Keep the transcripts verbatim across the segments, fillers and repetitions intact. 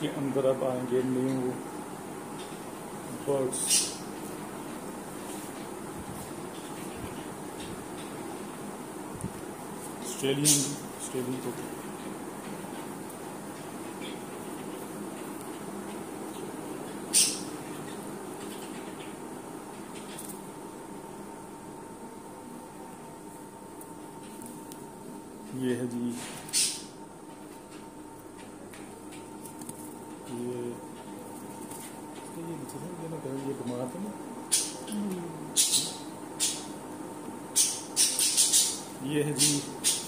इसके अंदर अब आएंगे न्यू बर्ड्स। ऑस्ट्रेलियन ऑस्ट्रेलियन तोते। ये है जी ये ये ये बीमार थे ना। ये है जी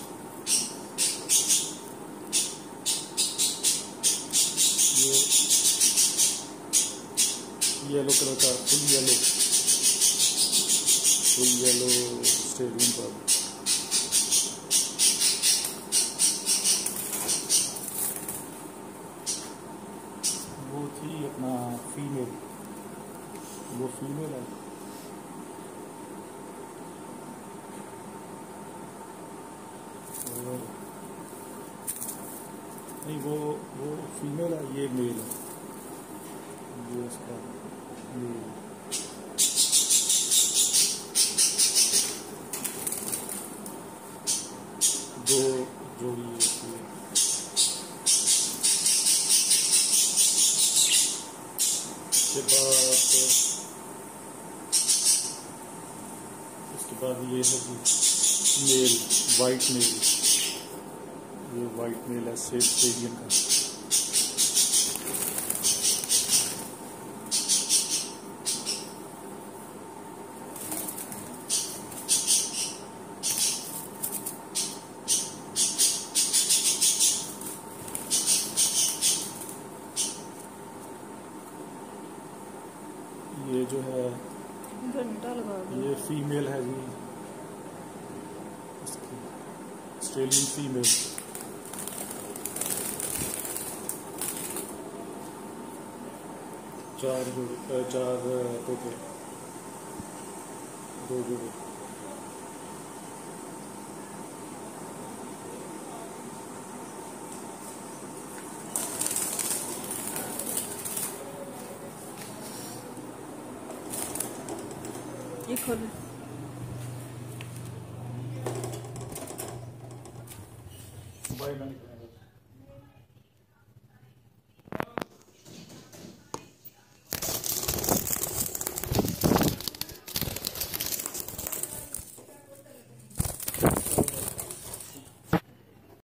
ये येलो कलर का full yellow full yellow Australian bird. वो थी अपना फीमेल, वो फीमेल है। और नहीं वो वो फीमेल है, ये मेल है, ये उसका मेल। दो जोड़ी होती है। उसके बाद उसके बाद ये है जी मेल, वाइट मेल। ये वाइट मेल है सेल्टियन का। ये जो है ये फीमेल है जी, ऑस्ट्रेलियन फीमेल। चार जोड़े चार तोते, दो जोड़े। ये खोल बाय।